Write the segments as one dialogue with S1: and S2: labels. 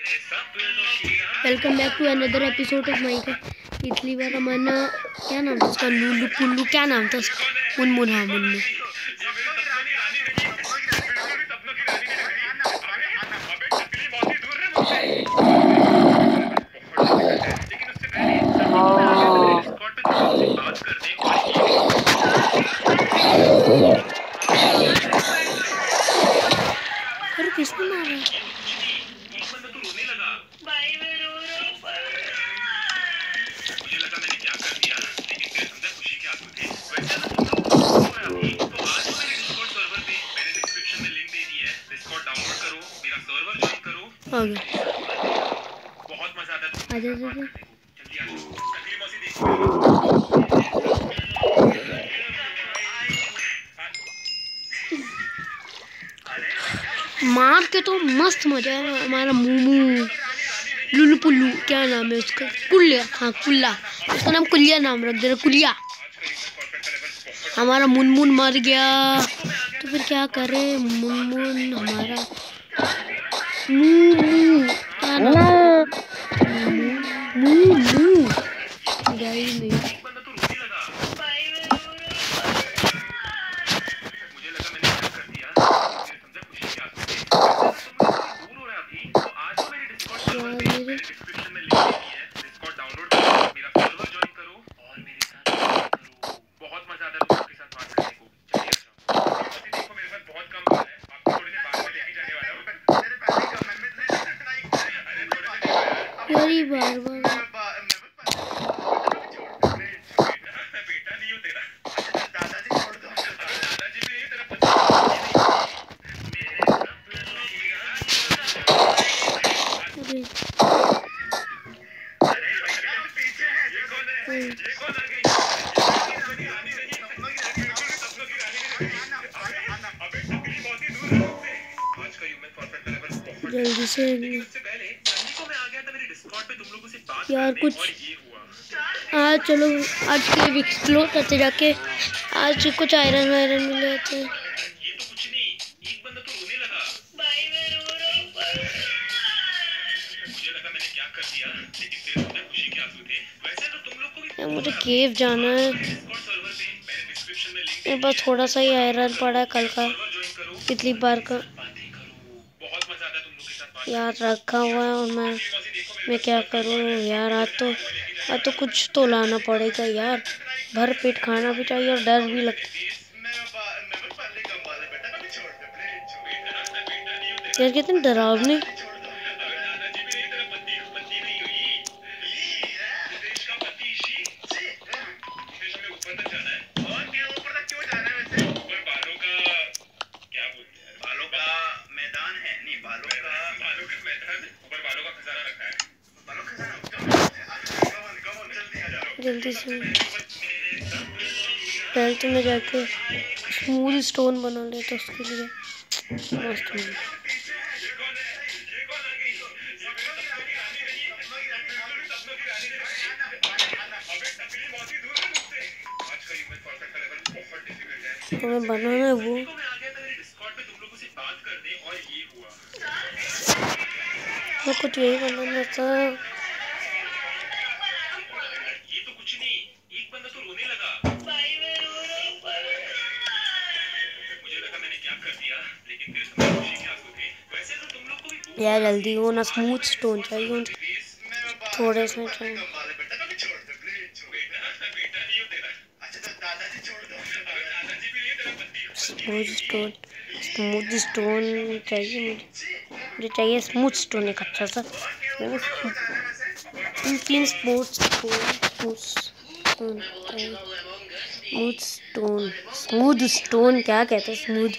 S1: Welcome back to another episode of Minecraft. पिछली बार हमारा क्या नाम था उसका, लुल्लू पुल्लू, क्या नाम था उसका, मुनमुन। हाँ, मुनमुन। अरे किसने मारा? आ गया। आजा आजा। मार के तो मस्त मजा है। हमारा मुमू लुल्लू पुल्लू, क्या नाम है उसका, कुल्ला। हाँ, कुल्ला। उसका नाम कुलिया नाम रख दे रहा, कुलिया। हमारा मुनमुन मर गया तो फिर क्या करे। मुनमुन हमारा मुमू, क्या नाम, मुमू गई नहीं। यारी बार बार जल्दी से यार कुछ आज चलो, आज के एक्सप्लोर करते जाके। आज कुछ आयरन वायरन मिल जाते हैं। मुझे केव जाना है। मेरे पास थोड़ा सा ही आयरन पड़ा है कल का, पिछली बार का यार रखा हुआ है। और मैं क्या करूँ यार। आज तो कुछ तो लाना पड़ेगा यार। भर पेट खाना भी चाहिए और डर भी लगता यार। कितने डरावने। जल्दी से बेल्ट में जाके स्मूथ स्टोन बना ले तो उसके लिए मस्त है। हमें बनाना है वो। तो कुछ यही बनाना था। यार जल्दी हो ना, स्मूथ स्टोन चाहिए थोड़े से चाहिए। स्मूथ स्टोन चाहिए मुझे चाहिए स्मूथ स्टोन, एक अच्छा सा 3 स्मूथ स्टोन क्या कहते हैं, स्मूथ।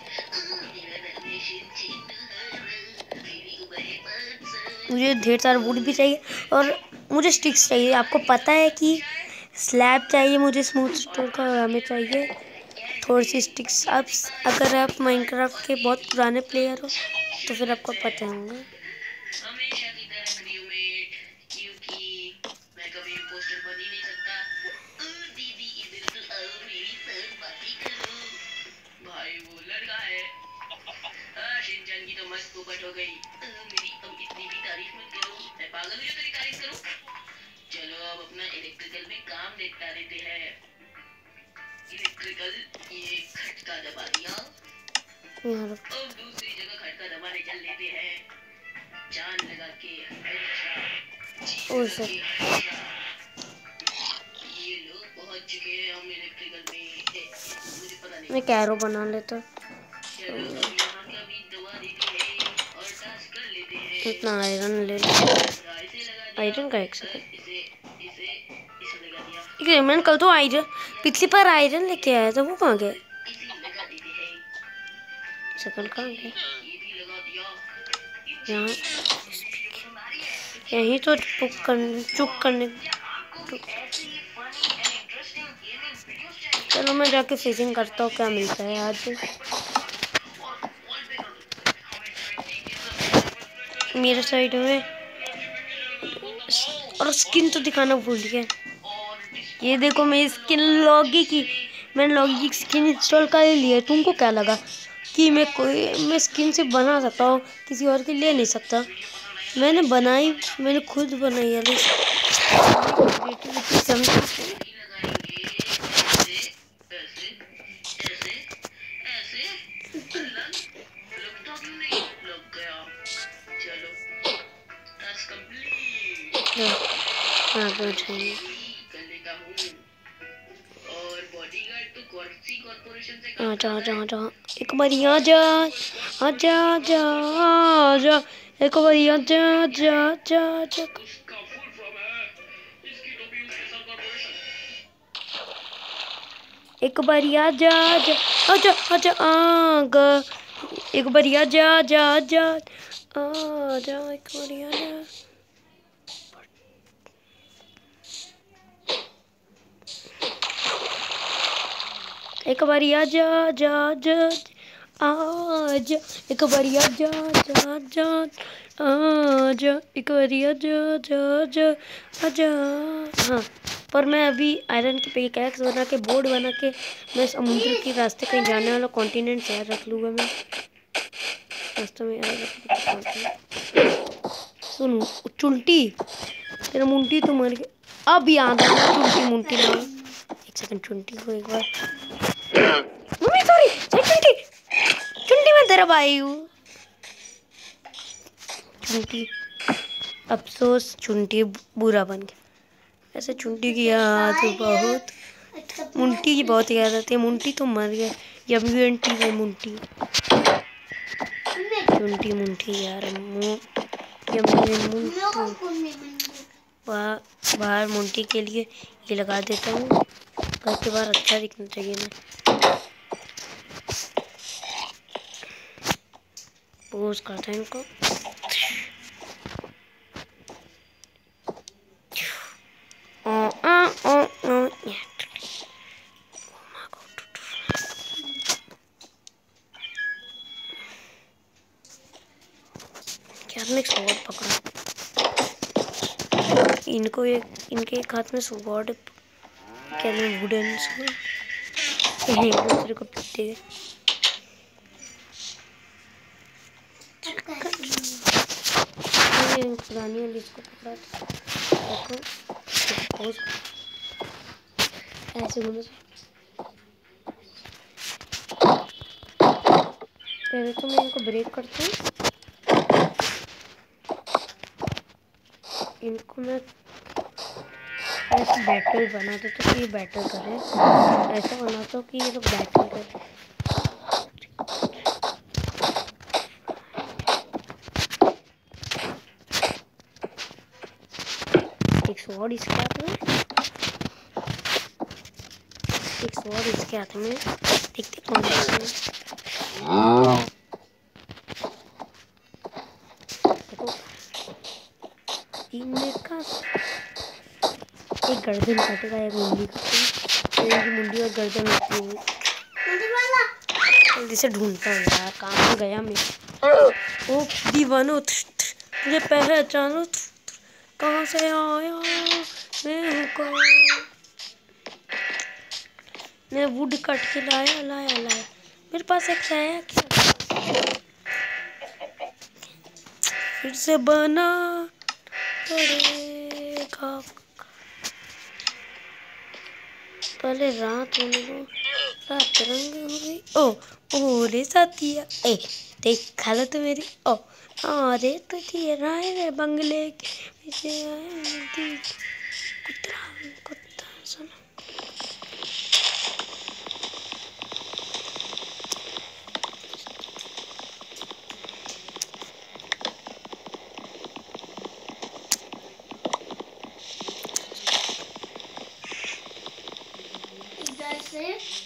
S1: मुझे ढेर सारा वुड भी चाहिए और मुझे स्टिक्स चाहिए। आपको पता है कि स्लैब चाहिए मुझे स्मूथ स्टोन का, और हमें चाहिए थोड़ी सी स्टिक्स। आप अगर आप माइनक्राफ्ट के बहुत पुराने प्लेयर हो तो फिर आपको पता होगा। ओ सर मैं कैरो बना लेता। इतना आयरन ले लिया। आयरन का एक सेकंड, मैंने कल तो आयरन पिछली बार आयरन लेके आया था, वो कहाँ गया? सेकंड कहाँ गया? यहाँ यहीं तो चुप करने। चलो मैं जाके फिशिंग करता हूँ, क्या मिलता है आज। मेरे साइड में और स्किन तो दिखाना भूल गया। ये देखो मेरी स्किन लॉगी की, मैंने लॉगी की स्किन इंस्टॉल कर ही ली है। तुमको क्या लगा कि मैं स्किन से बना सकता हूँ, किसी और की ले नहीं सकता? मैंने बनाई, मैंने खुद बनाई है। आजा एक बार यहाँ जा, आजा आजा आजा एक बार यहाँ जा जा जा जा। एक बार यहाँ जा जा आजा आजा आगा, एक बार यहाँ जा जा जा आजा, एक बार यहाँ जा। एक बार आजा जा जा आजा, एक बार आजा जा जा आजा, एक बार आजा जा जा आजा। हाँ, पर मैं अभी आयरन की पिकैक्स बना के, बोर्ड बना के, मैं समुद्र के रास्ते कहीं जाने वाला कॉन्टिनेंट शहर रख लूँगा मैं रास्ते में। सुन चुलटी, तेरा मुंटी तो मर गया। अब याद आया चुलटी मुंटी ना। एक सेकंड, चुलटी को एक बार, मम्मी सॉरी, चुलटी चुलटी मैं तेरा भाई हूँ। चुलटी, अफसोस चुलटी बुरा बन गया। ऐसे चुलटी की याद बहुत, मुंटी की बहुत याद आती है। मुंटी तो मर गया, MUNT है मुंटी। चुलटी मुंटी यार, बाहर मुंटी के लिए ये लगा देता हूँ, घर के बाहर अच्छा दिखना चाहिए ना। पोज करते हैं इनको। स्वॉर्ड पकड़ा, इनको इनके एक हाथ में स्वॉर्ड, क्या नाम, वुडन स्वॉर्ड, एक दूसरे को पीटते गए। पुरानी वाली इसको पकड़ा था, ऐसे घूमे। पहले तो मैं इनको ब्रेक करती हूँ, इनको मैं ऐसे बैटल बना देता हूँ कि ये बैटल करे, ऐसा बनाता हूँ कि ये लोग बैटल करे। एक स्वॉर्ड इसके हाथ में, एक स्वॉर्ड इसके हाथ में, देखते कौन सा। एक गर्दन काटेगा, एक मुंडी काटेगा, एक मुंडी और गर्दन होती है। जल्दी से ढूंढता हूँ यार, कहाँ पे गया मैं। ओ दीवानो, तुझे पहचानो, कहाँ से आया मैं हूँ, मैं वुड कट के लाया मेरे पास एक है क्या, फिर से बना पड़ेगा। पहले रात होने दो। रात रंग हो गई। ओ रे साथिया, ए देख खाला तो मेरी। ओ अरे तुझे राय रे बंगले के पीछे आए कुत्ता कुत्ता सुना। इधर से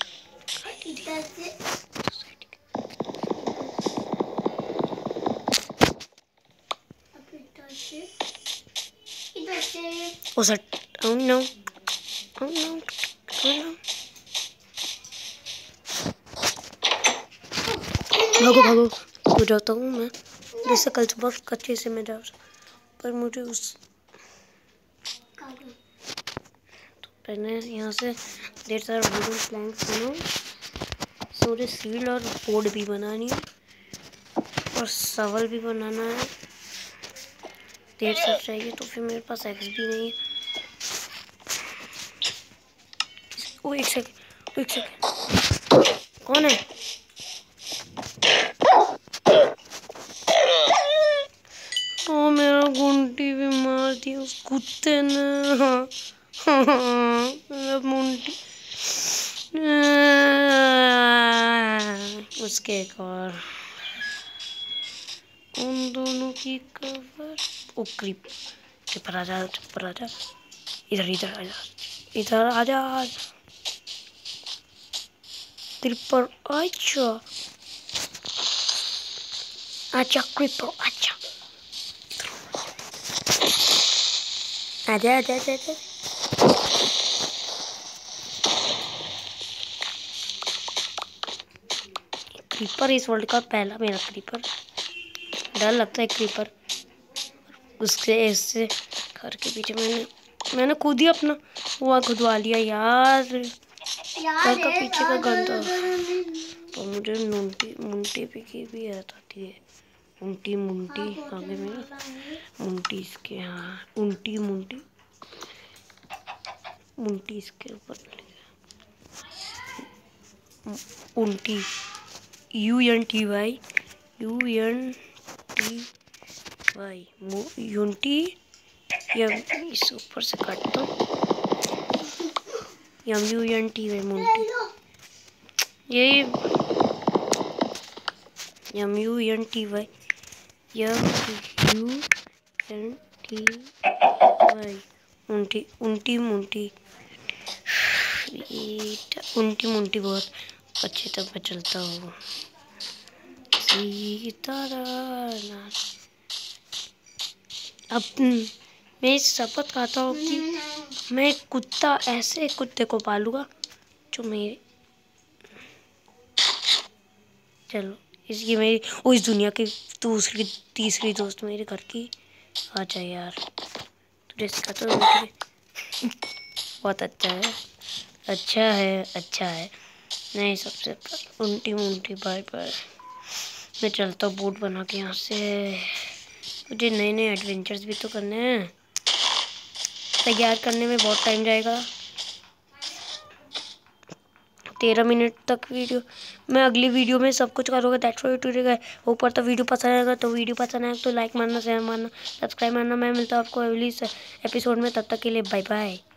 S1: oh sir oh no oh no oh no भागो भागो हो जाता हूँ मैं जैसे कल सुबह कच्चे से मैं जा पर मुझे उस तो मैंने यहाँ से ढेर सारा वुडन प्लैंक्स बनाऊँ सूर्य सील और बोर्ड भी बनानी है और सवल भी बनाना है। ढेर सारा चाहिए तो फिर मेरे पास एक्स भी नहीं है। ओ एक सेकंड कौन है? ओ मेरा गुंटी भी मार दिया उस कुत्ते ने। मेरा मुंटी उसके एक और उन दोनों की कवर। ओ क्रीपर आजा इधर इधर आजा क्रीपर अच्छा क्रीपर अच्छा आजा क्रीपर इस वर्ल्ड का पहला मेरा क्रीपर। डर लगता है क्रीपर उसके इससे घर के पीछे मैंने खुद ही अपना हुआ खुदवा लिया यार। घर का पीछे का गंदा तो मुझे मुंटी भी आती है। मुंटी आगे में मुंटी इसके यहाँ मुंटी इसके ऊपर उंटी UNTY यूनिटी या इस ऊपर से काट दो MUNTY मुंटी यही MUNTY उंटी मुंटी बहुत अच्छे तक चलता हो। अब मैं शपथ खाता हूँ कि मैं ऐसे कुत्ते को पालूंगा जो मेरे चलो इसकी मेरी इस दुनिया की तीसरी दोस्त मेरे घर की आ जाए यार। तुझे इसका तो बहुत अच्छा है नहीं सबसे उंटी बाय मैं चलता हूँ बोट बना के यहाँ से। मुझे नए एडवेंचर्स भी तो करने हैं। तैयार करने में बहुत टाइम जाएगा। 13 मिनट तक वीडियो मैं अगली वीडियो में सब कुछ करूँगा। दैट्स व्हाई टुडे ऊपर तो वीडियो पसंद आएगा तो लाइक मारना शेयर मारना सब्सक्राइब मारना। मैं मिलता हूँ आपको अगली एपिसोड में, तब तक के लिए बाय बाय।